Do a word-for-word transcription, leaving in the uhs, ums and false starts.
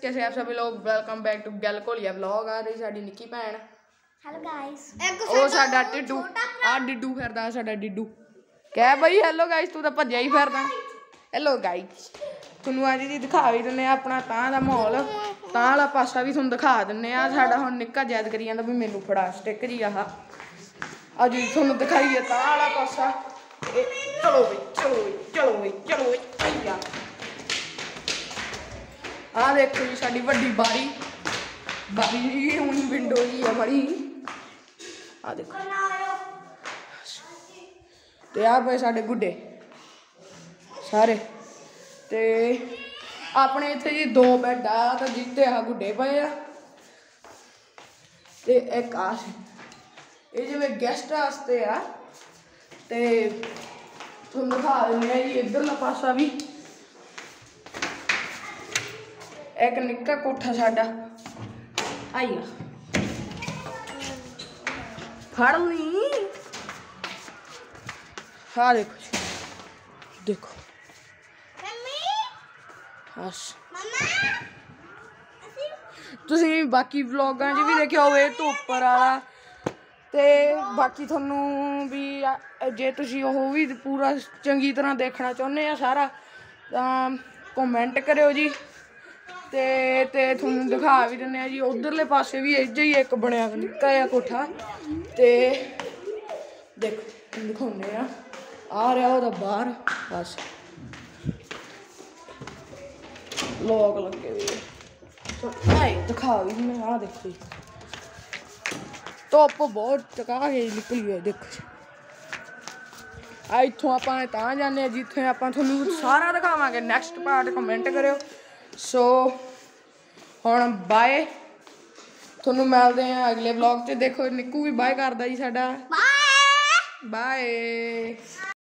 कैसे आप सभी लोग वेलकम बैक टू गल घोलिया व्लॉग। आ रही साडी निक्की भैन। Hello guys. ओ साडा टिड्डू आ डिड्डू फिरदा साडा डिड्डू। कह बई हेलो गाइस, तू तो भज्या ही फिरदा। हेलो गाइस, तुहानू अज जी दिखा भी दिन्ने अपना तां दा माहौल, तां वाला पासा भी तुहानू दिखा दिन्ने आ। साडा हुण निक्का जैद करी जांदा भी मैनू फड़ा स्टिक जी आह। अज तुहानू दिखाइए तां वाला पासा। चलो बई चलो बई चलो बई चलो बई भैया। आ देखो जी साडी वड्डी बारी बारी हुण विंडो जी है बड़ी। आ देखो ते आ पे साडे गुड्डे सारे ते अपने इत्थे जी दो बैड आ ते जित्ते आ गुड्डे पे आ ते एक आ ये जिवें गेस्ट वास्ते आ ते तुहानू दिखा दिन्ने आ जी इधरला पासा भी। एक निक्का कोठा साडा आई फड़ ली। हाँ देखो जी देखो बस तुसीं बाकी व्लॉगां च भी देखिया होवे धुप्प वाला ते बाकी थोनू भी जे तुसीं ओह भी पूरा चंगी तरह देखना चाहुंदे आ सारा तां कमेंट करियो जी। ते ते थोनू दिखा भी दिन्ने आ जी उधरले पासे भी इज ही एक बनिया निक्का जिहा कोठा ते देखो दिखाने आ आ रहा ओह्दा बाहर बस लोग लगे हुए दिखा भी मैं। आ देखो जी धुप्प बहुत चका के निकली है। देखो आ इत्थों आपां तां जाने जित्थे आपां थोनू सारा दिखावांगे नैक्सट पार्ट। कमेंट करियो। सो हुण बाय, थोनू मिलदे हैं अगले व्लॉग च। देखो निक्कू भी बाय करदा जी साडा। Bye bye.